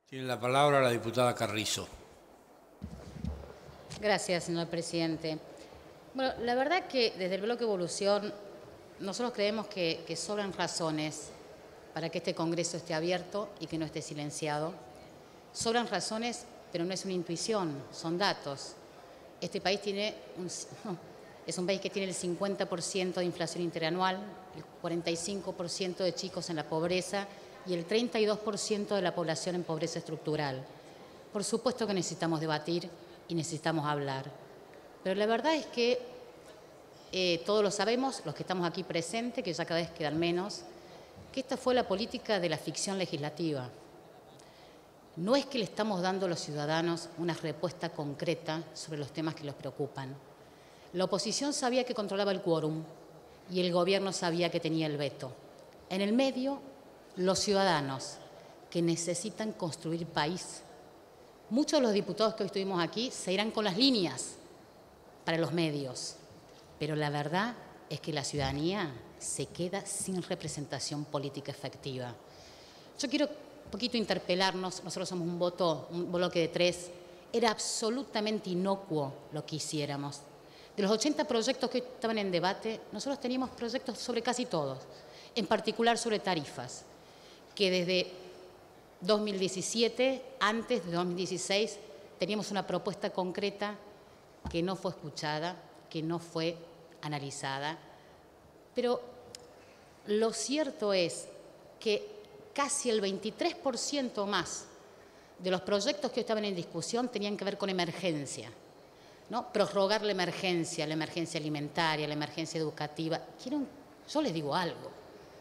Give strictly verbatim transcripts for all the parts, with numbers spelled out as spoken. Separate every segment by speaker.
Speaker 1: Tiene la palabra la diputada Carrizo.
Speaker 2: Gracias, señor presidente. Bueno, la verdad que desde el Bloque Evolución nosotros creemos que, que sobran razones para que este Congreso esté abierto y que no esté silenciado. Sobran razones, pero no es una intuición, son datos. Este país tiene un, es un país que tiene el cincuenta por ciento de inflación interanual, el cuarenta y cinco por ciento de chicos en la pobreza y el treinta y dos por ciento de la población en pobreza estructural. Por supuesto que necesitamos debatir y necesitamos hablar. Pero la verdad es que eh, todos lo sabemos, los que estamos aquí presentes, que ya cada vez quedan menos, que esta fue la política de la ficción legislativa. No es que le estamos dando a los ciudadanos una respuesta concreta sobre los temas que los preocupan. La oposición sabía que controlaba el quórum y el gobierno sabía que tenía el veto. En el medio, los ciudadanos que necesitan construir país. Muchos de los diputados que hoy estuvimos aquí se irán con las líneas para los medios, pero la verdad es que la ciudadanía se queda sin representación política efectiva. Yo quiero un poquito interpelarnos, nosotros somos un voto, un bloque de tres, era absolutamente inocuo lo que hiciéramos. De los ochenta proyectos que estaban en debate, nosotros teníamos proyectos sobre casi todos, en particular sobre tarifas, que desde dos mil diecisiete, antes de dos mil dieciséis, teníamos una propuesta concreta que no fue escuchada, que no fue analizada. Pero lo cierto es que casi el veintitrés por ciento más de los proyectos que estaban en discusión tenían que ver con emergencia, ¿no? Prorrogar la emergencia, la emergencia alimentaria, la emergencia educativa. Quiero, yo les digo algo.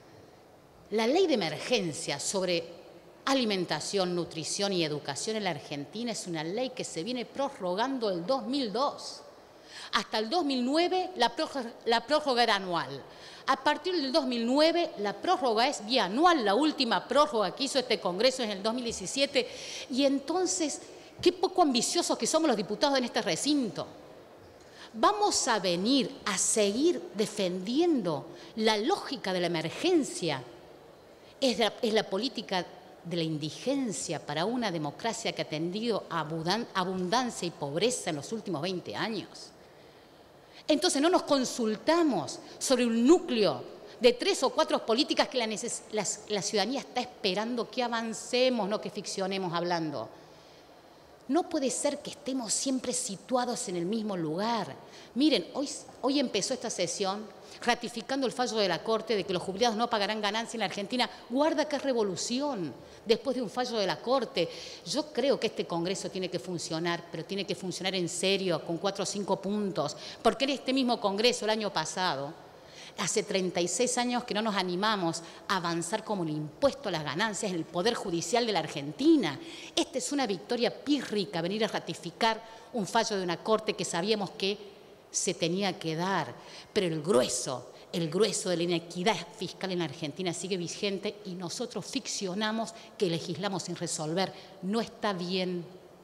Speaker 2: La ley de emergencia sobre alimentación, nutrición y educación en la Argentina es una ley que se viene prorrogando el dos mil dos. Hasta el dos mil nueve la prórroga, la prórroga era anual. A partir del dos mil nueve la prórroga es bianual. La última prórroga que hizo este Congreso es en el dos mil diecisiete. Y entonces, qué poco ambiciosos que somos los diputados en este recinto. Vamos a venir a seguir defendiendo la lógica de la emergencia. Es la, es la política de la indigencia para una democracia que ha atendido a abundancia y pobreza en los últimos veinte años. Entonces no nos consultamos sobre un núcleo de tres o cuatro políticas que la, la, la ciudadanía está esperando que avancemos, no que ficcionemos hablando. No puede ser que estemos siempre situados en el mismo lugar. Miren, hoy, hoy empezó esta sesión ratificando el fallo de la Corte de que los jubilados no pagarán ganancia en la Argentina. Guarda que es revolución después de un fallo de la Corte. Yo creo que este Congreso tiene que funcionar, pero tiene que funcionar en serio, con cuatro o cinco puntos. Porque en este mismo Congreso el año pasado, hace treinta y seis años que no nos animamos a avanzar como el impuesto a las ganancias en el Poder Judicial de la Argentina. Esta es una victoria pírrica, venir a ratificar un fallo de una Corte que sabíamos que se tenía que dar. Pero el grueso, el grueso de la inequidad fiscal en la Argentina sigue vigente y nosotros ficcionamos que legislamos sin resolver. No está bien,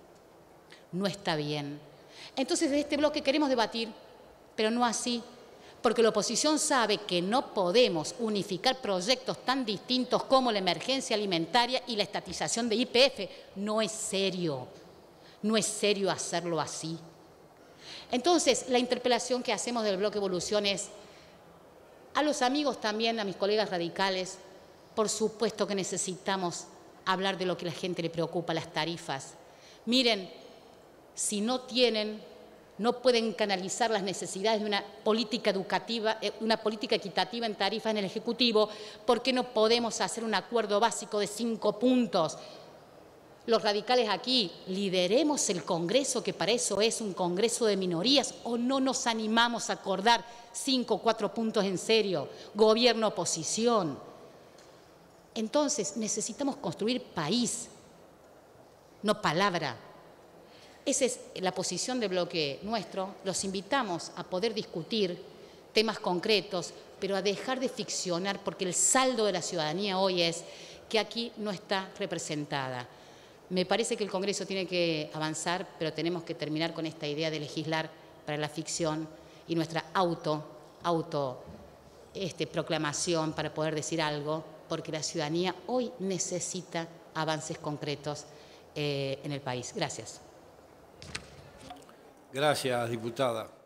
Speaker 2: no está bien. Entonces, de este bloque queremos debatir, pero no así. Porque la oposición sabe que no podemos unificar proyectos tan distintos como la emergencia alimentaria y la estatización de Y P F. No es serio, no es serio hacerlo así. Entonces, la interpelación que hacemos del Bloque Evolución es a los amigos también, a mis colegas radicales, por supuesto que necesitamos hablar de lo que a la gente le preocupa, las tarifas. Miren, si no tienen... no pueden canalizar las necesidades de una política educativa, una política equitativa en tarifas en el Ejecutivo, ¿por qué no podemos hacer un acuerdo básico de cinco puntos? Los radicales aquí, lideremos el Congreso, que para eso es un Congreso de minorías, o no nos animamos a acordar cinco o cuatro puntos en serio, gobierno, oposición. Entonces, necesitamos construir país, no palabra. Esa es la posición del bloque nuestro. Los invitamos a poder discutir temas concretos, pero a dejar de ficcionar, porque el saldo de la ciudadanía hoy es que aquí no está representada. Me parece que el Congreso tiene que avanzar, pero tenemos que terminar con esta idea de legislar para la ficción y nuestra auto, auto este, proclamación para poder decir algo, porque la ciudadanía hoy necesita avances concretos eh, en el país. Gracias.
Speaker 1: Gracias, diputada.